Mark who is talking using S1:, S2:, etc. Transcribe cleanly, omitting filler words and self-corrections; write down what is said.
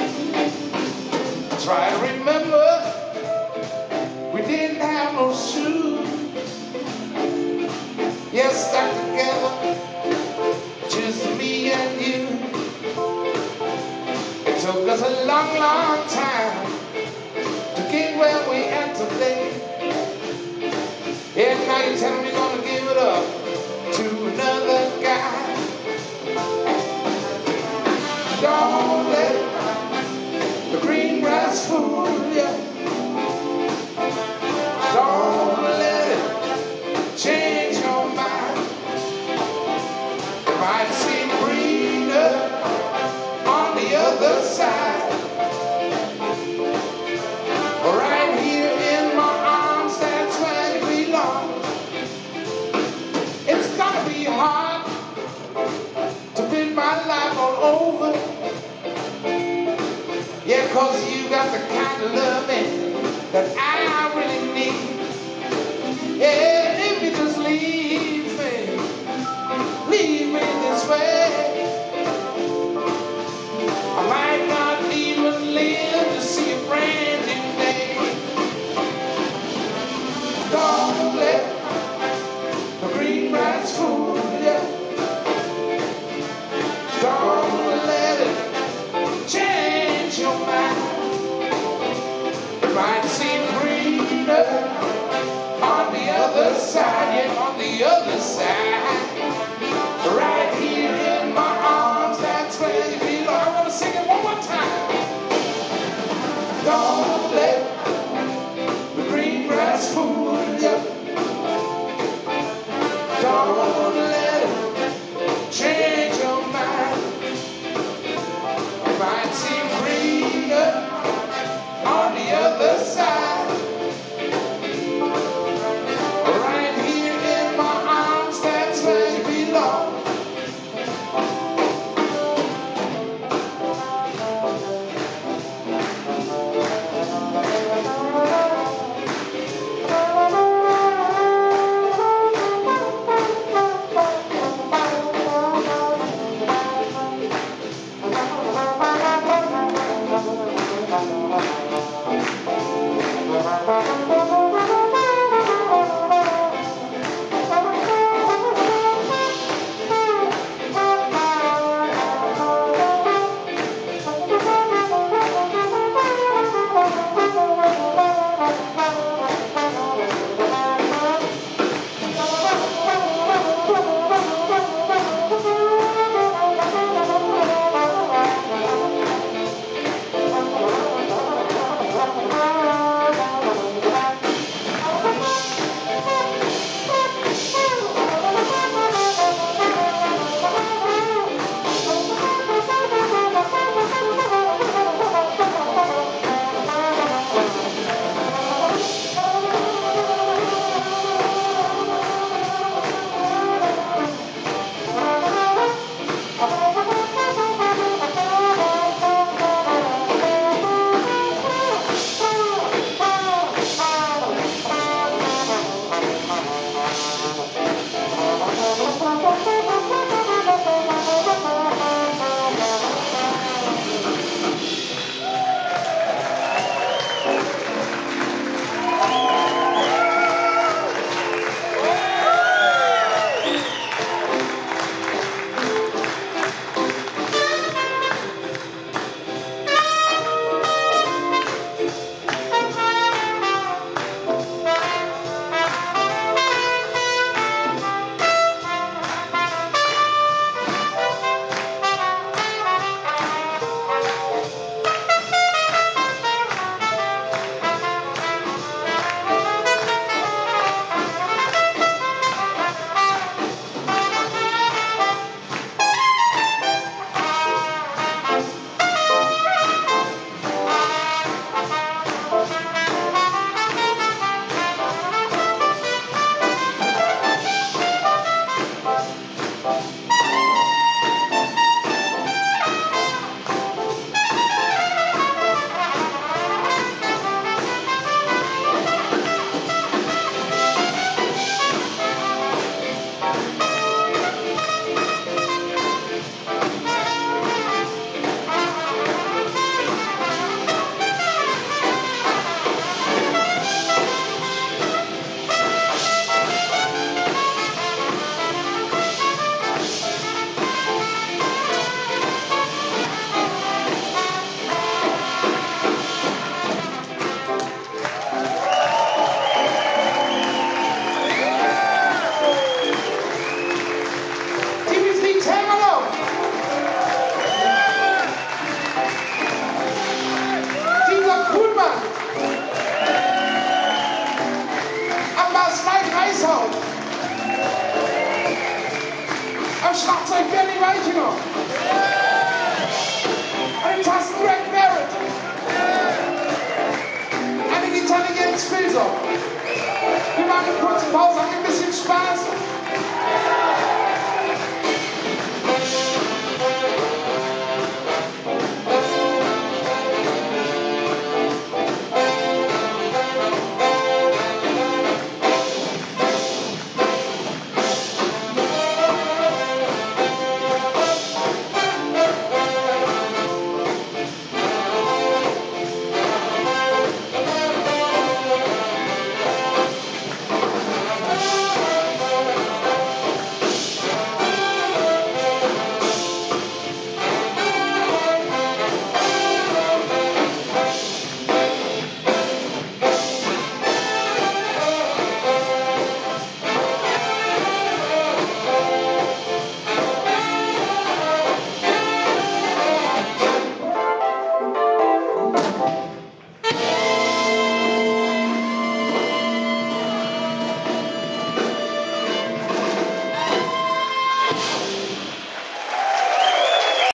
S1: Try to remember, we didn't have no shoes. Yes, stuck together, just me and you. It took us a long, long time to get where we at today. And now you're telling me you're gonna give it up to another guy. Don't let the green grass fool you. Don't let it change your mind. It might seem greener on the other side. Right here in my arms, that's where you belong. It's gonna be hard to build my life all over. Yeah, 'cause you got the kind of loving that I really need. Yeah, if you just leave me this way, I might not even live to see a brand new day. Don't let the green grass fool you. Don't let it change your mind. It might seem greener on the other side, yeah, on the other side. Right here in my arms, that's where you belong. I want to sing it one more time. Don't let the green grass fool you. Don't let it change your mind. It might seem greener on the other side. Right here in my arms, that's where you belong. so. You might put some balls